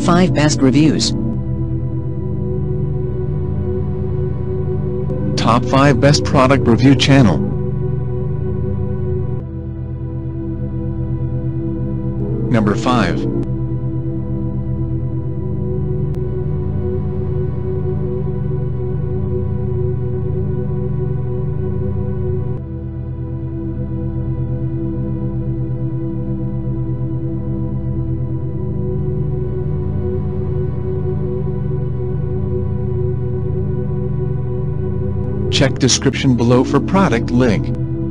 5 Best Reviews. Top 5 Best Product Review Channel. Number 5. Check description below for product link.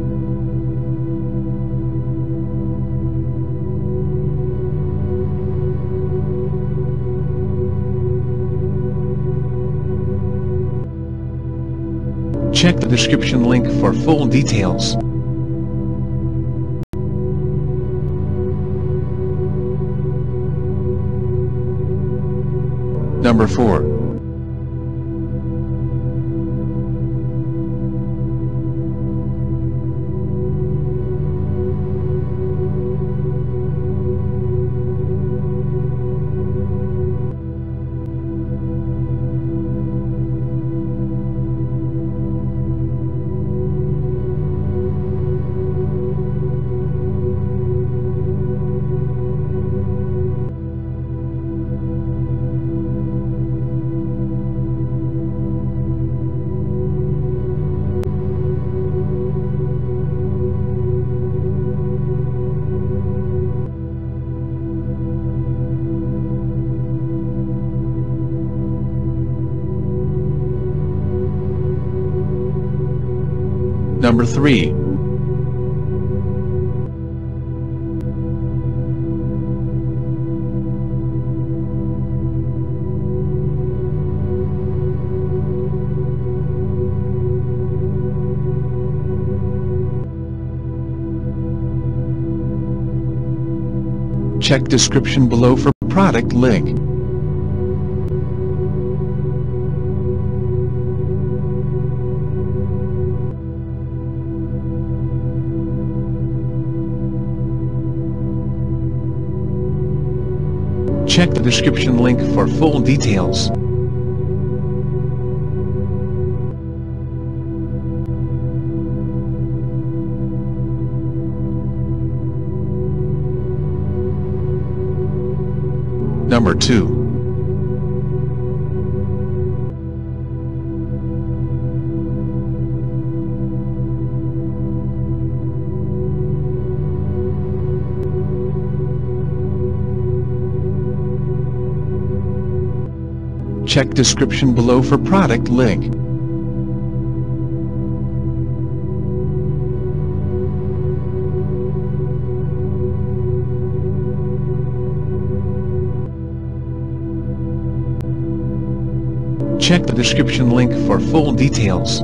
Check the description link for full details. Number 4. Number 3. Check description below for product link. Check the description link for full details. Number 2. Check description below for product link. Check the description link for full details.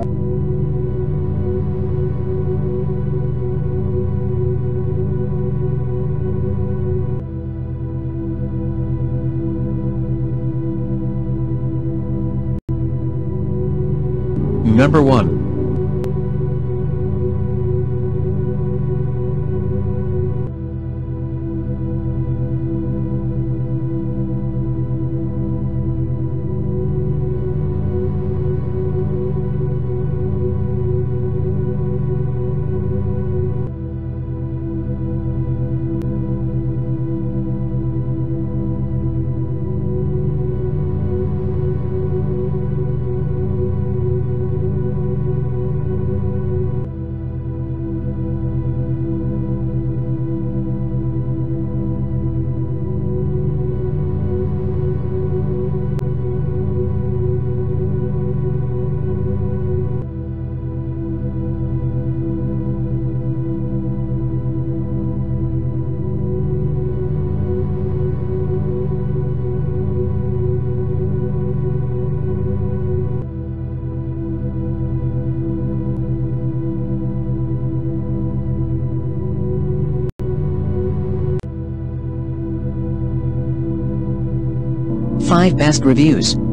Number 1. Five Best Reviews.